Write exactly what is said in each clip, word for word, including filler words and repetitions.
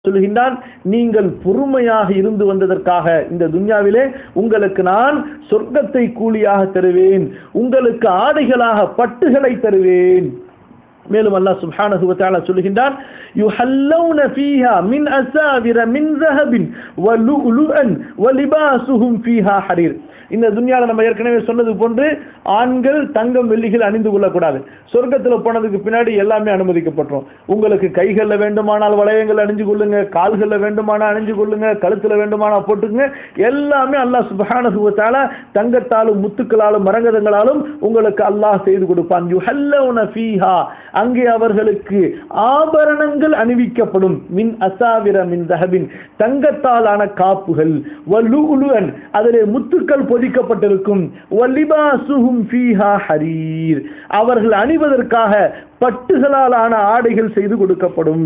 சொல்கின்றான், நீங்கள் பொறுமையாக இருந்து வந்ததற்காக இந்த துன்யாவிலே உங்களுக்கு நான் சொர்க்கத்தை கூலியாக தருவேன், உங்களுக்கு ஆடைகளாக பட்டுகளை தருவேன். மேலும் அல்லாஹ் சுப்ஹானஹு வ தஆலா சொல்கின்றான், யுஹல்லௌன ஃபீஹா மின் அஸாவிர மின் ஸஹபின் வ லுஅலுஅன் வ லிபாசுஹும் ஃபீஹா ஹரீர். இந்த துன்யால நம்ம ஏற்கனவே சொன்னது போன்று ஆண்கள் தங்கம் வெள்ளிகள் அணிந்து கொள்ளக்கூடாது. சொர்க்கத்தில் போனதுக்கு பின்னாடி எல்லாமே அனுமதிக்கப்பட்டோம். உங்களுக்கு கைகளில் வேண்டுமானால் வளையங்கள் அணிஞ்சு கொள்ளுங்க, கால்களில் வேண்டுமானால் அணிஞ்சு கொள்ளுங்க, கழுத்தில் வேண்டுமானால் போட்டுங்க. எல்லாமே அல்லாஹ் சுப்ஹானஹு வ தஆலா தங்கத்தாலும் முத்துக்களாலும் மரகதங்களாலும் உங்களுக்கு அல்லாஹ் செய்து கொடுப்பான். யுஹல்லௌன ஃபீஹா, அங்கே அவர்களுக்கு ஆபரணங்கள் அணிவிக்கப்படும். மின் அஸாவிர மின் ஸஹபின், தங்கத்தாலான காப்புகள். வ லுஅலுஅன், அதிலே முத்துக்கள் பொதிக்கப்பட்டிருக்கும். வ லிபாசுஹும் ஃபீஹா ஹரீர், அவர்கள் அணிவதற்காக பட்டுகளாலான ஆடைகள் செய்து கொடுக்கப்படும்.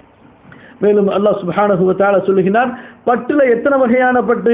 மேலும் அல்லாஹ் சுப்ஹானஹு வ தஆலா சொல்கிறான், பட்டுல எத்தனை வகையான பட்டு?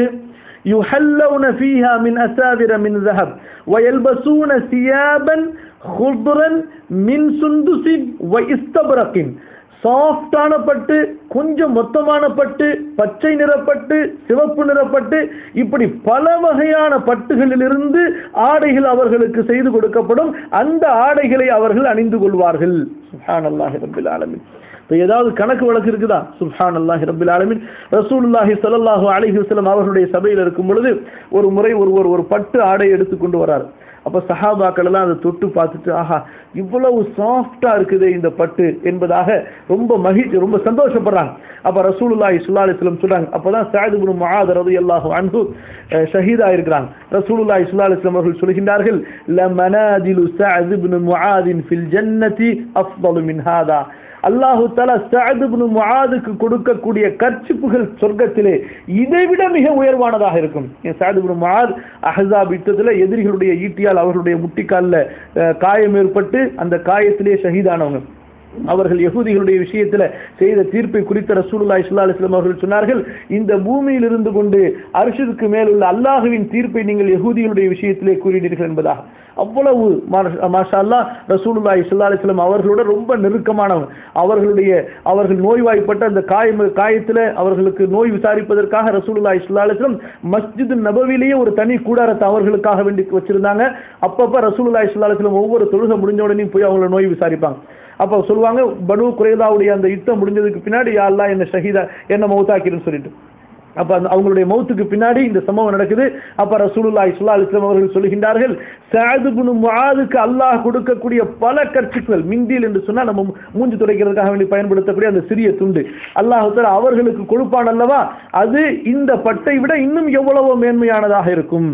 யுஹல்லௌன ஃபீஹா மின் அஸாவிர மின் ஸஹப் வ யல்பஸூன சியாபன் ஹுத்ரன் மின் சுந்துஸின் வ இஸ்தப்ரகின். சாஃப்டான பட்டு, கொஞ்சம் மொத்தமான பட்டு, பச்சை நிறப்பட்டு, சிவப்பு நிறப்பட்டு, இப்படி பல வகையான பட்டுகளிலிருந்து ஆடைகள் அவர்களுக்கு செய்து கொடுக்கப்படும். அந்த ஆடைகளை அவர்கள் அணிந்து கொள்வார்கள். சுப்ஹானல்லாஹி ரப்பில் ஆலமீன். ஏதாவது கணக்கு வழக்கு இருக்குதா? சுப்ஹானல்லாஹி ரப்பில் ஆலமீன். ரசூலுல்லாஹி ஸல்லல்லாஹு அலைஹி வஸல்லம் அவர்களுடைய சபையில் இருக்கும் பொழுது ஒரு முறை ஒருவர் ஒரு பட்டு ஆடை எடுத்துக்கொண்டு வரார். அப்ப சஹாபாக்கள் எல்லாம் அதை தொட்டு பார்த்துட்டு, ஆஹா இவ்வளவு சாஃப்டா இருக்குது இந்த பட்டு என்பதாக ரொம்ப மகிழ்ச்சி, ரொம்ப சந்தோஷப்படுறாங்க. அப்ப ரசூலுல்லாஹி ஸல்லல்லாஹு அலைஹி வஸல்லம் சொல்றாங்க, அப்பதான் சஅத் இப்னு முஆத் ரலியல்லாஹு அன்ஹு ஷஹீதா இருக்கிறாங்க. ரசூலுல்லாஹி ஸல்லல்லாஹு அலைஹி வஸல்லம் அவர்கள் சொல்கின்றார்கள், லமனாதிலு சஅத் இப்னு முஆதின் ஃபில் ஜன்னதி அஃதலு மின் ஹாதா. அல்லாஹு தஆலா சஅத் இப்னு முஆதுக்கு கொடுக்கக்கூடிய கர்ச்சிப்புகள் சொர்க்கத்திலே இதைவிட மிக உயர்வானதாக இருக்கும். சஅத் இப்னு முஆத் அஹ்ஸாப் யுத்தத்தில் எதிரிகளுடைய ஈட்டியால் அவர்களுடைய முட்டிக்காலில் காயம் ஏற்பட்டு அந்த காயத்திலே ஷஹீதானவங்க. அவர்கள் யஹூதிகளுடைய விஷயத்தில் செய்த தீர்ப்பை குறித்த ரசூலுல்லாஹி ஸல்லல்லாஹு அலைஹி வஸல்லம் அவர்கள் சொன்னார்கள், இந்த பூமியில் இருந்து கொண்டு அர்ஷுக்கு மேல் உள்ள அல்லாஹ்வின் தீர்ப்பை நீங்கள் யஹூதிகளுடைய விஷயத்திலே கூறினீர்கள் என்பதாக. அவ்வளவு மாஷா அல்லாஹ் ரசூலுல்லாஹி ஸல்லல்லாஹு அலைஹி வஸல்லம் அவர்களோட ரொம்ப நெருக்கமானவங்க. அவர்களுடைய அவர்கள் நோய்வாய்ப்பட்ட அந்த காயம் காயத்தில் அவர்களுக்கு நோய் விசாரிப்பதற்காக ரசூலுல்லாஹி ஸல்லல்லாஹு அலைஹி வஸல்லம் மஸ்ஜித் நபவிலேயே ஒரு தனி கூடாரத்தை அவர்களுக்காக வேண்டி வச்சிருந்தாங்க. அப்பப்ப ரசூலுல்லாஹி ஸல்லல்லாஹு அலைஹி வஸல்லம் ஒவ்வொரு தொழுகை முடிஞ்ச உடனே போய் அவங்கள நோய் விசாரிப்பாங்க. அப்போ சொல்லுவாங்க, பனு குறைதாவுடைய அந்த யுத்தம் முடிஞ்சதுக்கு பின்னாடி யா அல்லாஹ் என்ன ஷஹீதா என்ன மௌத்தாக்கிருன்னு சொல்லிட்டு. அப்ப அவங்களுடைய மௌத்துக்கு பின்னாடி இந்த சம்பவம் நடக்குது. அப்ப ரசூலுல்லாஹி ஸல்லல்லாஹு அலைஹி வஸல்லம் அவர்கள் சொல்கின்றார்கள், சஅத் இப்னு முஆதுக்கு அல்லாஹ் கொடுக்கக்கூடிய பல கர்ச்சிப்புகள், மிந்தில் என்று சொன்னா நம்ம மூஞ்சி துடைக்கிறதுக்காக வேண்டி பயன்படுத்தக்கூடிய அந்த சிறிய துண்டு, அல்லாஹ் தஆலா அவர்களுக்கு கொடுப்பான் அல்லவா, அது இந்த பட்டை விட இன்னும் எவ்வளவோ மேன்மையானதாக இருக்கும்.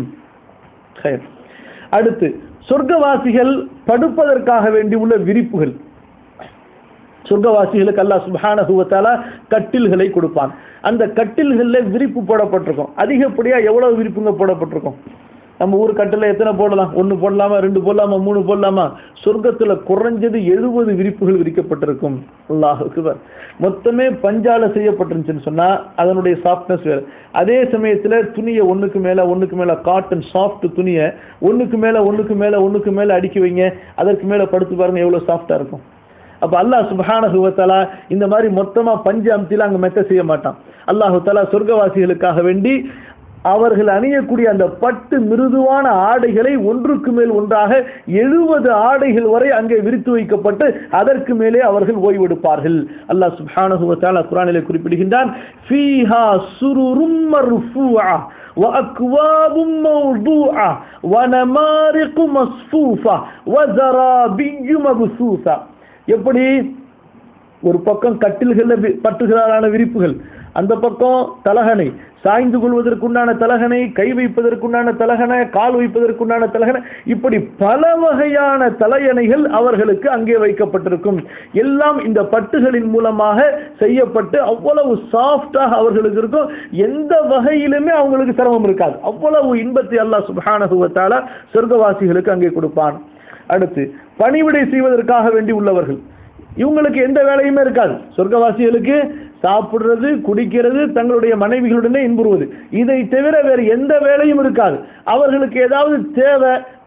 அடுத்து சொர்க்கவாசிகள் படுப்பதற்காக வேண்டி உள்ள விரிப்புகள். சொர்க்கவாசிகளுக்கு அல்லாஹ் சுப்ஹானஹு வ தஆலா கட்டில்களை கொடுப்பான். அந்த கட்டில்களில் விரிப்பு போடப்பட்டிருக்கும். அதிகப்படியா எவ்வளவு விரிப்புங்க போடப்பட்டிருக்கும்? நம்ம ஊர் கட்டில் எத்தனை போடலாம்? ஒன்று போடலாமா, ரெண்டு போடலாமா, மூணு போடலாமா? சொர்க்கத்தில் குறைஞ்சது எழுபது விரிப்புகள் விரிக்கப்பட்டிருக்கும். அல்லாஹ் அக்பர். மொத்தமே பஞ்சால செய்யப்பட்டிருந்துச்சுன்னு சொன்னா அதனுடைய சாஃப்ட்னஸ் வேறு. அதே சமயத்தில் துணியை ஒன்றுக்கு மேலே ஒன்றுக்கு மேலே காட்டன் சாஃப்ட் துணியை ஒன்றுக்கு மேலே ஒன்றுக்கு மேலே ஒன்றுக்கு மேலே அடுக்கி வைங்க, அதற்கு மேலே படுத்து பாருங்க எவ்வளோ சாஃப்டாக இருக்கும். அப்ப அல்லாஹ் சுப்ஹானஹு வ தஆலா இந்த மாதிரி மொத்தமா பஞ்சு அம்தில அங்க மெத்த செய்ய மாட்டான். அல்லாஹ் தஆலா சொர்க்கவாசிகளுக்காக வேண்டி அவர்கள் அணியக்கூடிய அந்த பட்டு மிருதுவான ஆடைகளை ஒன்றுக்கு மேல் ஒன்றாக எழுபது ஆடைகள் வரை அங்கே விரித்து வைக்கப்பட்டு அதற்கு மேலே அவர்கள் ஓய்வெடுப்பார்கள். அல்லாஹ் சுப்ஹானஹு வ தஆலா குர்ஆனிலே குறிப்பிடுகின்றான், ஃபீஹா சுருரும் மர்ஃபூஆ வ அக்வாபும் மவ்தூஆ வ நமாரிகு மஸ்ஃபூஃபா வ ஸராபிய்யு மப்சூஸா. எப்படி ஒரு பக்கம் கட்டில்கள் பட்டுகளாலான விரிப்புகள், அந்த பக்கம் தலகணை, சாய்ந்து கொள்வதற்குண்டான தலகணை, கை வைப்பதற்குண்டான தலகணை, கால் வைப்பதற்குண்டான தலகணை, இப்படி பல வகையான தலையணைகள் அவர்களுக்கு அங்கே வைக்கப்பட்டிருக்கும். எல்லாம் இந்த பட்டுகளின் மூலமாக செய்யப்பட்டு அவ்வளவு சாஃப்டாக அவர்களுக்கு இருக்கும். எந்த வகையிலுமே அவங்களுக்கு சிரமம் இருக்காது. அவ்வளவு இன்பத்தை அல்லாஹ் சுப்ஹானஹு வ தஆலா சொர்க்கவாசிகளுக்கு அங்கே கொடுப்பான். அடுத்து பணிவிடை செய்வதற்காக வேண்டி உள்ளவர்கள், இவங்களுக்கு எந்த வேலையுமே இருக்காது. சொர்க்கவாசிகளுக்கு சாப்பிடுறது, குடிக்கிறது, தங்களுடைய மனைவிகளுடனே இன்புறுவது, இதை தவிர வேறு எந்த வேலையும் இருக்காது. அவர்களுக்கு ஏதாவது தேவை,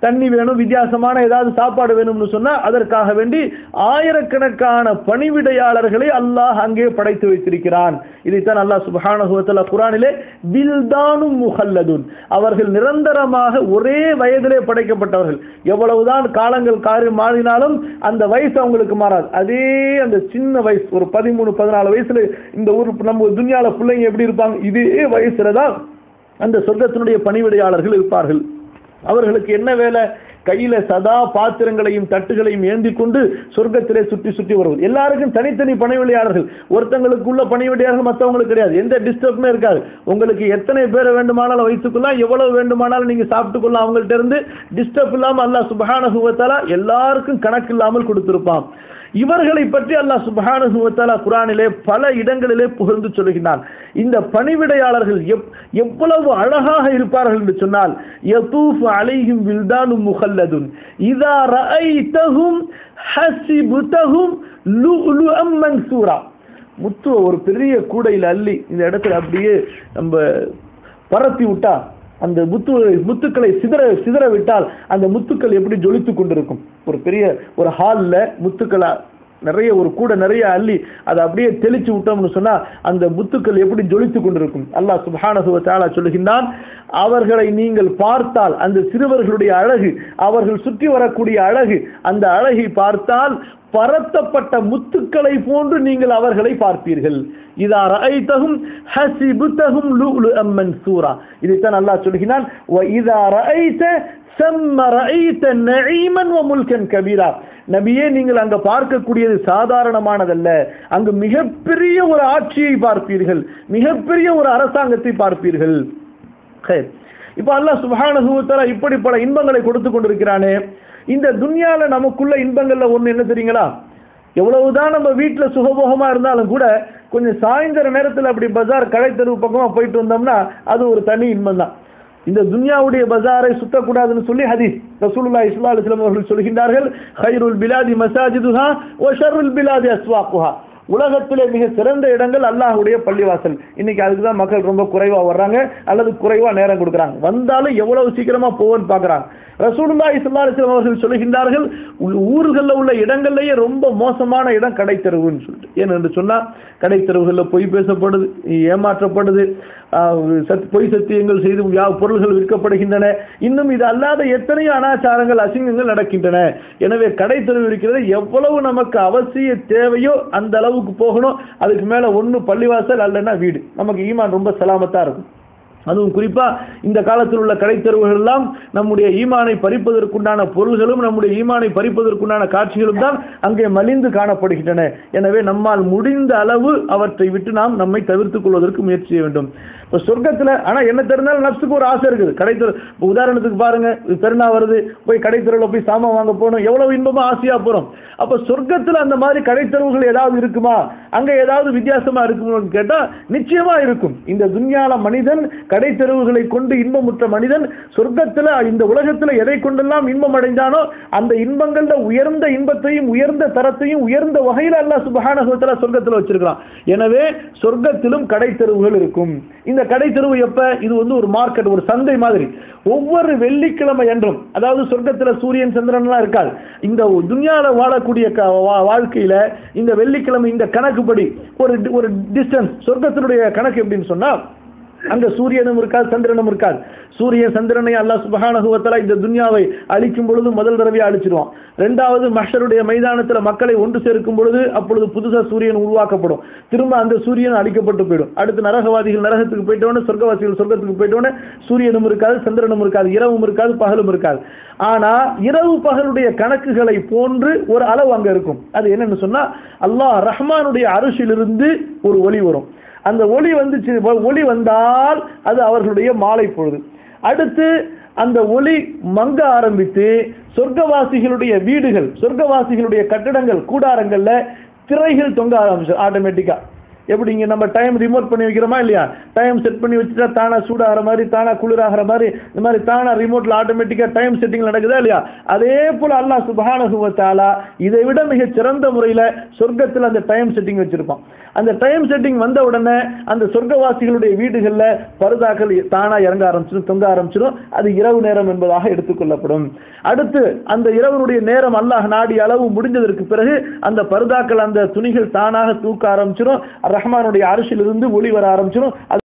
தண்ணி வேணும், வித்தியாசமான ஏதாவது சாப்பாடு வேணும்னு சொன்னா அதற்காக வேண்டி ஆயிரக்கணக்கான பணிவிடையாளர்களை அல்லாஹ் அங்கே படைத்து வைத்திருக்கிறான். இதைத்தான் அல்லாஹ் சுப்ஹானஹு வ தஆலா குர்ஆனிலே வில்தானும் முஹல்லதுன், அவர்கள் நிரந்தரமாக ஒரே வயதிலே படைக்கப்பட்டவர்கள். எவ்வளவுதான் காலங்கள் காரி மாறினாலும் அந்த வயசு அவங்களுக்கு மாறாது. அதே அந்த சின்ன வயசு, ஒரு பதிமூணு பதினாலு வயசுல இந்த ஊர் நம்ம துன்யால பிள்ளைங்க எப்படி இருப்பாங்க, இதே வயசுல தான் அந்த சொர்க்கத்தினுடைய பணிவிடையாளர்கள் இருப்பார்கள். அவர்களுக்கு என்ன வேலை? கையில சதா பாத்திரங்களையும் தட்டுகளையும் ஏந்தி கொண்டு சொர்க்கத்திலே சுற்றி சுற்றி வருவது. எல்லாருக்கும் தனித்தனி பணிவிடையாளர்கள். ஒருத்தங்களுக்குள்ள பணிவிடையாளர்கள் மற்றவங்களுக்கு கிடையாது. எந்த டிஸ்டர்புமே இருக்காது. உங்களுக்கு எத்தனை பேரை வேண்டுமானாலும் வைத்துக்கொள்ளலாம், எவ்வளவு வேண்டுமானாலும் நீங்க சாப்பிட்டு கொள்ளலாம். அவங்கள்ட்ட இருந்து டிஸ்டர்ப் இல்லாம அல்லாஹ் சுப்ஹானஹு வ தஆலா எல்லாருக்கும் கணக்கு இல்லாமல் கொடுத்திருப்பான். இவர்களை பற்றி அல்லாஹ் சுப்ஹானஹு வ தஆலா குர்ஆனிலே பல இடங்களிலே புகழ்ந்து சொல்கிறான். இந்த பணிவிடையாளர்கள் எவ்வளவு அழகாக இருப்பார்கள் என்று சொன்னால், யதூஃபு அலைஹிம் வில்தானும் முஹல்லதுன் இதா ரஅய்தஹும் ஹஸிபதஹும் லுஅலுஅம் மன்சூரா. முத்து ஒரு பெரிய கூடையில் அள்ளி இந்த இடத்துல அப்படியே நம்ம பரத்தி விட்டா, அந்த முத்து முத்துக்களை சிதற சிதற விட்டால் அந்த முத்துக்கள் எப்படி ஜொலித்து கொண்டிருக்கும். ஒரு பெரிய ஒரு ஹாலில் முத்துக்களை நிறைய ஒரு கூட நிறைய அள்ளி அதை அப்படியே தெளிச்சு விட்டோம்னு சொன்னா அந்த முத்துக்கள் எப்படி ஜொலித்து கொண்டிருக்கும். அல்லாஹ் சுப்ஹானஹு வ தஆலா சொல்லுகின்றான், அவர்களை நீங்கள் பார்த்தால் அந்த சிறுவர்களுடைய அழகு, அவர்கள் சுற்றி வரக்கூடிய அழகு, அந்த அழகை பார்த்தால் பரத்தப்பட்ட முத்துக்களை போன்று நீங்கள் அவர்களை பார்ப்பீர்கள். இதா ரஅய்தஹும் ஹஸிபதஹும் லுஅலுஅம் மன்சூரா. இதைத்தான் அல்லாஹ் சொல்கிறான், வ இதா ரஅய்த ஸம்ம ரஅய்த நஈமன் வ முல்கன் கபீரா. நபியே, நீங்கள் அங்க பார்க்கக்கூடியது சாதாரணமானதல்ல, அங்கு மிகப்பெரிய ஒரு ஆட்சியை பார்ப்பீர்கள், மிகப்பெரிய ஒரு அரசாங்கத்தை பார்ப்பீர்கள். இப்ப அல்லாஹ் சுப்ஹானஹு வ தஆலா இப்படி பல இன்பங்களை கொடுத்து கொண்டிருக்கிறானே, இந்த துன்யால நமக்குள்ள இன்பங்கள்ல ஒண்ணு என்ன தெரியுங்களா? எவ்வளவுதான் நம்ம வீட்டுல சுகபோகமா இருந்தாலும் கூட கொஞ்சம் சாயந்தர நேரத்தில் அப்படி பஜார் கடை தெருவு பக்கமா போயிட்டு வந்தோம்னா அது ஒரு தனி இன்பம் தான். இந்த துன்யாவுடைய பஜாரை சுத்தக்கூடாதுன்னு சொல்லி ஹதீஸ் ரசூலுல்லாஹி ஸல்லல்லாஹு அலைஹி வஸல்லம் அவர்கள் சொல்கின்றார்கள், ஹைருல் பிலாதி மசாஜிதுஹா வ ஷர்ருல் பிலாதி அஸ்வாக்குஹா. உலகத்திலே மிக சிறந்த இடங்கள் அல்லாஹ்வுடைய பள்ளிவாசல். இன்னைக்கு அதுக்கு தான் மக்கள் ரொம்ப குறைவா வர்றாங்க அல்லது குறைவா நேரம் கொடுக்குறாங்க. வந்தாலும் எவ்வளவு சீக்கிரமா போவோன்னு பார்க்குறாங்க. ரசூலுல்லாஹி ஸல்லல்லாஹு அலைஹி வஸல்லம் அவர்கள் சொல்லுகின்றார்கள், ஊர்களில் உள்ள இடங்கள்லேயே ரொம்ப மோசமான இடம் கடை தெருவுன்னு சொல்லிட்டு. ஏனென்று சொன்னால் கடை தெருவுகளில் பொய் பேசப்படுது, ஏமாற்றப்படுது, பொய் சத்தியங்கள் செய்து பொருள்கள் விற்கப்படுகின்றன. இன்னும் இது அல்லாத எத்தனையோ அனாச்சாரங்கள் அசிங்கங்கள் நடக்கின்றன. எனவே கடை தெருவு இருக்கிறது எவ்வளவு நமக்கு அவசிய தேவையோ அந்த அளவுக்கு போகணும். அதுக்கு மேல ஒன்று பள்ளிவாசல் அல்லன்னா வீடு. நமக்கு ஈமான் ரொம்ப சலாமத்தா இருக்கும். அதுவும் குறிப்பா இந்த காலத்தில் உள்ள கடை தெருவுகள் எல்லாம் நம்முடைய ஈமானை பறிப்பதற்குண்டான பொருள்களும் நம்முடைய ஈமானை பறிப்பதற்குண்டான காட்சிகளும் தான் அங்கே மலிந்து காணப்படுகின்றன. எனவே நம்மால் முடிந்த அளவு அவற்றை விட்டு நாம் நம்மை தவிர்த்துக் கொள்வதற்கு முயற்சி செய்ய வேண்டும். இப்போ சொர்க்கத்தில் ஆனால் என்ன தெரிந்தாலும் நப்சுக்கு ஒரு ஆசை இருக்குது. கடை தெரு உதாரணத்துக்கு பாருங்க, பெருநா வருது, போய் கடை தெருவில் போய் சாமான் வாங்க போகணும், எவ்வளவு இன்பமா ஆசையா போறோம். அப்போ சொர்க்கத்தில் அந்த மாதிரி கடை தெருவுகள் ஏதாவது இருக்குமா, அங்க ஏதாவது வித்தியாசமா இருக்குன்னு கேட்டா நிச்சயமா இருக்கும். இந்த துன்யால மனிதன் கடை தெருவுகளை கொண்டு இன்பமுற்ற மனிதன் சொர்க்கத்தில் இந்த உலகத்தில் எதை கொண்டெல்லாம் இன்பம் அடைந்தானோ அந்த இன்பங்கள்ல உயர்ந்த இன்பத்தையும் உயர்ந்த தரத்தையும் உயர்ந்த வகையில் அல்லாஹ் சுப்ஹானஹு வ தஆலா சொர்க்கத்தில் வச்சிருக்கிறான். எனவே சொர்க்கத்திலும் கடை தெருவுகள் இருக்கும். இந்த கடை தெருவு எப்ப? இது வந்து ஒரு மார்க்கெட், ஒரு சந்தை மாதிரி. ஒவ்வொரு வெள்ளிக்கிழமை என்றும், அதாவது சொர்க்கத்தில் சூரியன் சந்திரன்லாம் இருக்காது. இந்த துன்யால வாழக்கூடிய வாழ்க்கையில இந்த வெள்ளிக்கிழமை இந்த கணக்குப்படி ஒரு ஒரு டிஸ்டன்ஸ் சொர்க்கத்தினுடைய கணக்கு எப்படின்னு சொன்னா, அங்க சூரியனும் இருக்காது, சந்திரனும் இருக்காது. சூரியன் சந்திரனை அல்லாஹ் சுப்ஹானஹு வ தஆலா இந்த துன்யாவை அழிக்கும் பொழுது முதல் தடவையா அழிச்சிருவான். ரெண்டாவது மஹ்ஷருடைய மைதானத்தில் மக்களை ஒன்று சேர்க்கும் பொழுது அப்பொழுது புதுசா சூரியன் உருவாக்கப்படும். திரும்ப அந்த சூரியன் அழிக்கப்பட்டு போயிடும். அடுத்து நரகவாதிகள் நரகத்துக்கு போயிட்டோன்னு, சொர்க்கவாசிகள் சொர்க்கத்துக்கு போயிட்டோன்னு சூரியனும் இருக்காது, சந்திரனும் இருக்காது, இரவும் இருக்காது, பகலும் இருக்காது. ஆனா இரவு பகலுடைய கணக்குகளை போன்று ஒரு அளவு அங்க இருக்கும். அது என்னன்னு சொன்னா, அல்லாஹ் ரஹ்மானுடைய அரிசிலிருந்து ஒரு ஒளி வரும். அந்த ஒளி வந்துச்சு, ஒளி வந்தால் அது அவர்களுடைய மாலை பொழுது. அடுத்து அந்த ஒளி மங்க ஆரம்பித்து சொர்க்கவாசிகளுடைய வீடுகள், சொர்க்கவாசிகளுடைய கட்டடங்கள், கூடாரங்கள்ல திரைகள் தொங்க ஆரம்பிச்சு ஆட்டோமேட்டிக்கா. எப்படி இங்க நம்ம டைம் ரிமோட் பண்ணி வைக்கிறோமா இல்லையா? டைம் செட் பண்ணி வச்சுட்டா தானா சூடாகிற மாதிரி, தானா குளிராகிற மாதிரி, இந்த மாதிரி தானா ரிமோட்ல ஆட்டோமேட்டிக்கா டைம் செட்டிங் நடக்குதா இல்லையா? அதே போல அல்லாஹ் சுப்ஹானஹு வ தஆலா இதை விட மிக சிறந்த முறையில் சொர்க்கத்தில் அந்த டைம் செட்டிங் வச்சிருப்பான். அந்த டைம் செட்டிங் வந்த உடனே அந்த சொர்க்கவாசிகளுடைய வீடுகளில் பருதாக்கள் தானா இறங்க ஆரம்பிச்சிடும், தொங்க ஆரம்பிச்சிடும். அது இரவு நேரம் என்பதாக எடுத்துக்கொள்ளப்படும். அடுத்து அந்த இரவனுடைய நேரம் அல்லாஹ் நாடி அளவு முடிஞ்சதற்கு பிறகு அந்த பருதாக்கள், அந்த துணிகள் தானாக தூக்க ஆரம்பிச்சிடும். ரஹ்மானுடைய அரிசிலிருந்து ஒளி வர ஆரம்பிச்சிடும்.